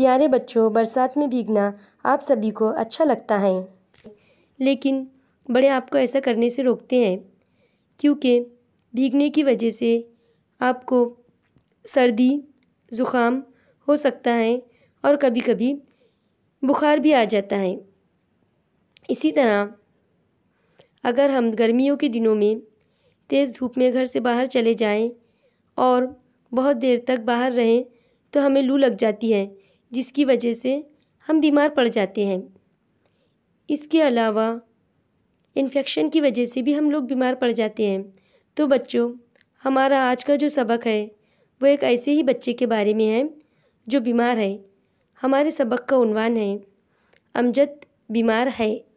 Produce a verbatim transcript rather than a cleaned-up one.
प्यारे बच्चों, बरसात में भीगना आप सभी को अच्छा लगता है, लेकिन बड़े आपको ऐसा करने से रोकते हैं क्योंकि भीगने की वजह से आपको सर्दी ज़ुकाम हो सकता है और कभी कभी बुखार भी आ जाता है। इसी तरह अगर हम गर्मियों के दिनों में तेज़ धूप में घर से बाहर चले जाएं और बहुत देर तक बाहर रहें तो हमें लू लग जाती है, जिसकी वजह से हम बीमार पड़ जाते हैं। इसके अलावा इन्फेक्शन की वजह से भी हम लोग बीमार पड़ जाते हैं। तो बच्चों, हमारा आज का जो सबक है वो एक ऐसे ही बच्चे के बारे में है जो बीमार है। हमारे सबक का उन्वान है अमजद बीमार है।